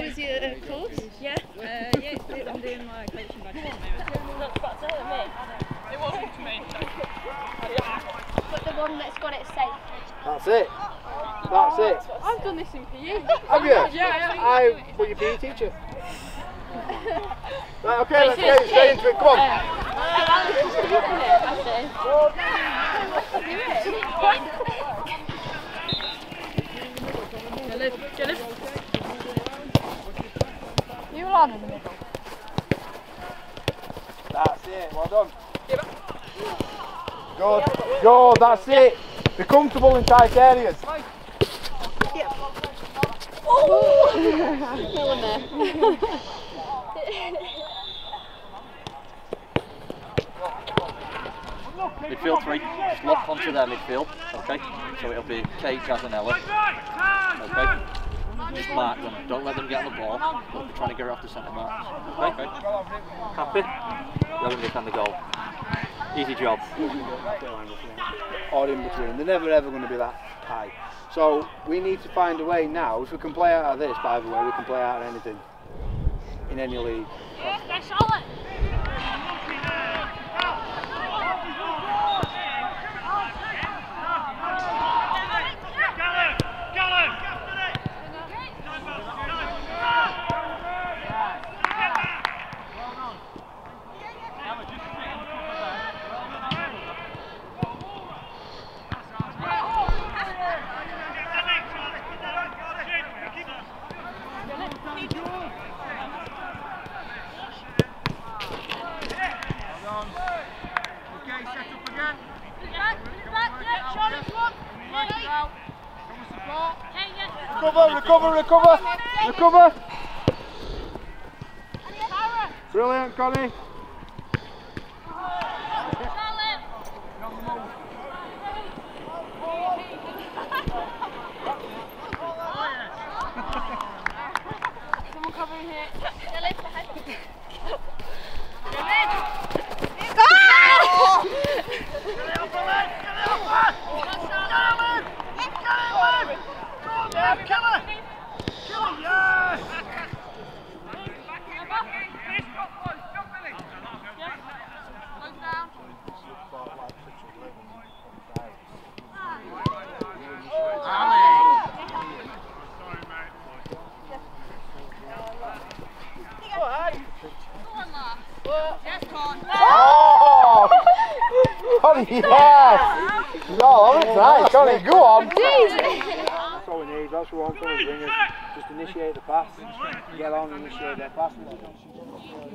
is your course? Yeah. I'm doing my coaching badge at the moment. That's me. It wasn't to me. But the one that's got it safe. That's it. That's it. I've done this in PE. Have you? Yeah. I was your PE teacher. Right, okay, let's get straight into it. Come on. Get it. You land in the middle. That's it, well done. Good, good, that's it. Be comfortable in tight areas. No one there. Midfield 3, just lock onto their midfield, okay? So it'll be 𝙏𝙧𝙖𝙞𝙙𝙚, okay? Just mark them, don't let them get on the ball, they'll be trying to get her off the centre backs, okay? Happy? They're going to defend the goal. Easy job. Or in between, they're never ever going to be that high. So we need to find a way now, if we can play out of this, by the way, we can play out of anything, in any league. Recover! Brilliant, Connie! Someone covering here. Connie, yes! No, right, Connie, go on! That's all we need, that's what we want from the wingers. Just initiate the pass, get on and initiate their pass.